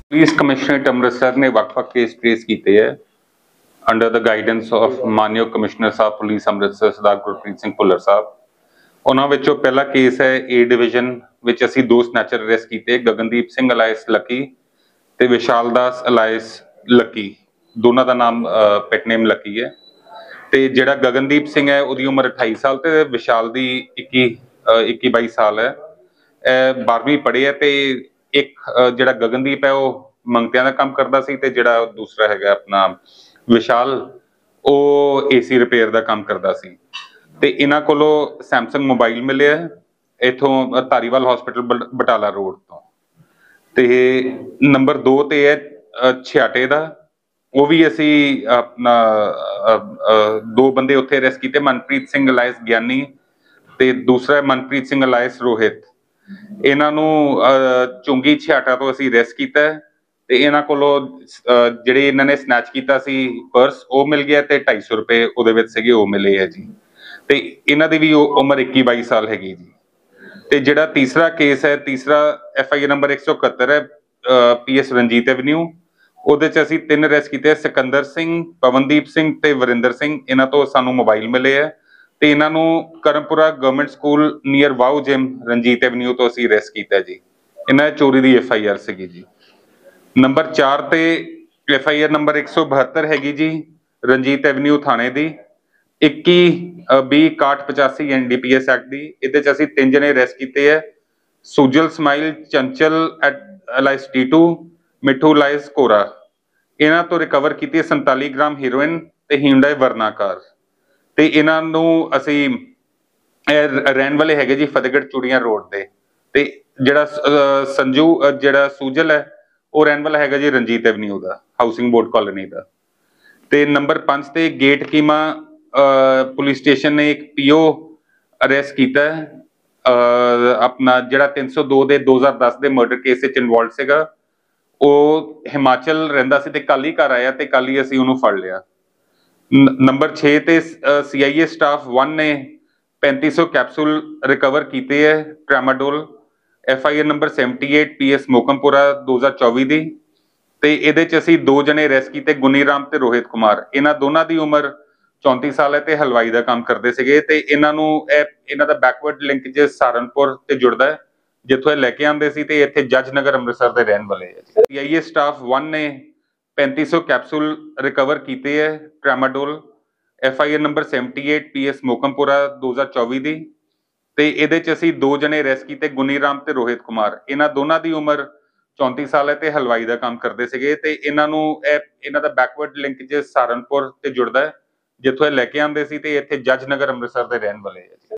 Police commissionerate Amritsar ने वक्-वक् case traced किए हैं अंडर द गाइडेंस ऑफ मानयोग कमिश्नर साहब पुलिस अमृतसर सरदार गुरप्रीत सिंह भुल्लर साहब। उन्होंने विचों पहला केस है ए डिवीजन विच असी दो स्नैचर अरेस्ट किए, गगनदीप सिंह अलायस लकी ते विशाल दास अलायस लकी, दोनों का नाम पेटनेम लकी है। ते जिहड़ा गगनदीप सिंह है उसकी उम्र 28 साल ते विशाल दी 21-22 साल है। 12वीं पढ़ी है ते एक जिहड़ा गगनदीप है वह मंगतियां का काम करता सी ते जिहड़ा दूसरा है अपना विशाल वो एसी रिपेयर का काम करता सी। ते इन्हां कोलों सैमसंग मोबाइल मिले इथों धारीवाल हॉस्पिटल बटाला रोड तो। ते नंबर 2 ते है छियाटे का, वो भी असी अपना दो बंदे उत्थे अरेस्ट किए, मनप्रीत सिंह अलायस ज्ञानी ते दूसरा मनप्रीत सिंह अलायस रोहित। इन्हों चुंगी छियाटा तो असी अरेस्ट किया ते इन्हां कोलों जिहड़े इन्होंने स्नैच किया सी पर्स वो मिल गया ते 250 रुपए उहदे विच सीगे वो मिले है जी। ते इन्हां दी भी उम्र 21-22 साल हैगी जी। ते जिहड़ा तीसरा केस है, तीसरा FIR नंबर 171 है PS रंजीत एवेन्यू, ਉਹਦੇ ਚ ਅਸੀਂ 3 ਅਰੈਸਟ ਕੀਤੇ, ਸਿਕੰਦਰ ਸਿੰਘ, ਪਵਨਦੀਪ ਸਿੰਘ ਤੇ ਵਰਿੰਦਰ ਸਿੰਘ। ਇਹਨਾਂ ਤੋਂ ਸਾਨੂੰ ਮੋਬਾਈਲ ਮਿਲੇ ਹੈ ਤੇ ਇਹਨਾਂ ਨੂੰ Karampura government school near wow gym Ranjit avenue ਤੋਂ ਅਸੀਂ ਅਰੈਸਟ ਕੀਤਾ ਜੀ। ਇਹਨਾਂ ਚੋਰੀ ਦੀ FIR ਸੀਗੀ ਜੀ। ਨੰਬਰ 4 ਤੇ FIR ਨੰਬਰ 172 ਹੈਗੀ ਜੀ ਰਣਜੀਤ ਐਵਨਿਊ ਥਾਣੇ ਦੀ 21-20-6185 NDPS ਐਕਟ ਦੀ। ਇਹਦੇ ਚ ਅਸੀਂ 3 ਜਣੇ ਅਰੈਸਟ ਕੀਤੇ ਹੈ, ਸੁਜਲ ਸਮਾਈਲ ਚੰਚਲ ਅਲਾਇਸ ਟੀਟੂ, मिठू लाइस कोरा। इन्हां तो रिकवर की 47 ग्राम हीरोइन ते हिंडाई वर्ना कार। ते इन्हां नू असी रहन वाले हैगे जी फतेहगढ़ चूड़ियां रोड ते। ते जिहड़ा संजू जिहड़ा सुजल है वो रहन वाला हैगा जी रंजीत एवन्यू दा, हाउसिंग बोर्ड कॉलोनी दा। ते नंबर 5 ते गेट कीमा पुलिस स्टेशन ने एक PO अरेस्ट किया अपना जिहड़ा 302 दे 2010 दे मर्डर केस विच इन्वॉल्व सीगा। ਉਹ ਹਿਮਾਚਲ ਰਹਿੰਦਾ ਸੀ ਤੇ ਕੱਲ ਹੀ ਘਰ ਆਇਆ ਤੇ ਕੱਲ ਹੀ ਅਸੀਂ ਉਹਨੂੰ ਫੜ ਲਿਆ। ਨੰਬਰ 6 ਤੇ CIA ਸਟਾਫ 1 ਨੇ 3500 ਕੈਪਸੂਲ ਰਿਕਵਰ ਕੀਤੇ ਹੈ tramadol. FIR number 78 PS Mokampura 2024 ਦੀ। ਤੇ ਇਹਦੇ ਚ ਅਸੀਂ 2 ਜਣੇ ਅਰੈਸਟ ਕੀਤੇ, ਗੁਨੀਰਾਮ ਤੇ ਰੋਹਿਤ ਕੁਮਾਰ। ਇਹਨਾਂ ਦੋਨਾਂ ਦੀ ਉਮਰ 34 ਸਾਲ ਹੈ ਤੇ ਹਲਵਾਈ ਦਾ ਕੰਮ ਕਰਦੇ ਸੀਗੇ। ਤੇ ਇਹਨਾਂ ਨੂੰ ਇਹਨਾਂ ਦਾ ਬੈਕਵਰਡ ਲਿੰਕ ਜੇ ਸਹਾਰਨਪੁਰ ਤੇ ਜੁੜਦਾ ਹੈ जिथों लैके आते सी ते इत्थे जज नगर अमृतसर के रहने वाले है। CIA स्टाफ 1 ने 3500 कैप्सूल रिकवर किए है tramadol. FIR number 78 PS Mokampura 2024 दी। ते इहदे च असीं 2 जने अरेस्ट किए, गुनीराम ते रोहित कुमार। इन्हां दोनां दी उम्र 34 साल है ते हलवाई का काम करते सीगे। ते इन्हां नूं इन्हां दा बैकवर्ड लिंक जे सहारनपुर ते जुड़दा है जिथों लैके आते सी ते इत्थे जज नगर अमृतसर के रहने वाले है।